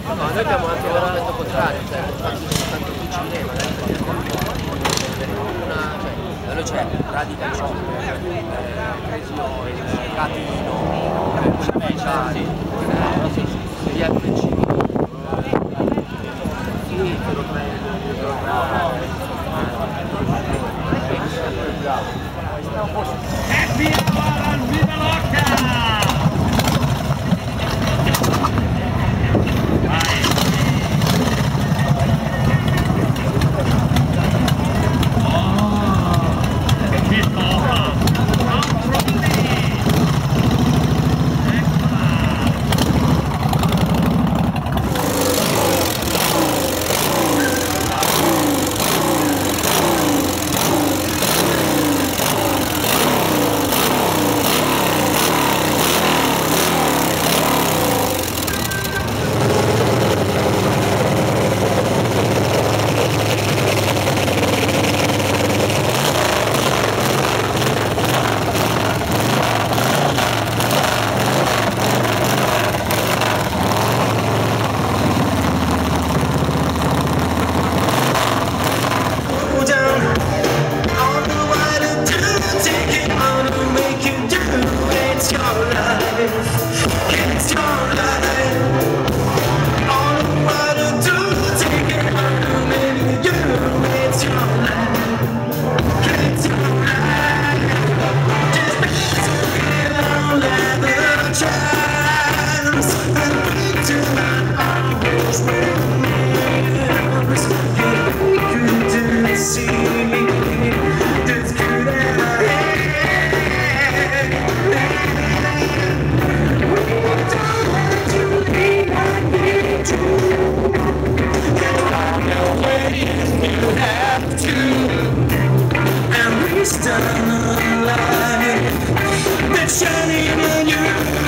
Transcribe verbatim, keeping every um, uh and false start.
No, noi abbiamo anche l'effetto contrario, cioè tanto più cinema, una, cioè, da noi c'è Radical Shop, Crazy Oil, Catino, Speciali, via del cinema. Sì, te lo Happy hour al Viva Locca! Shining in you.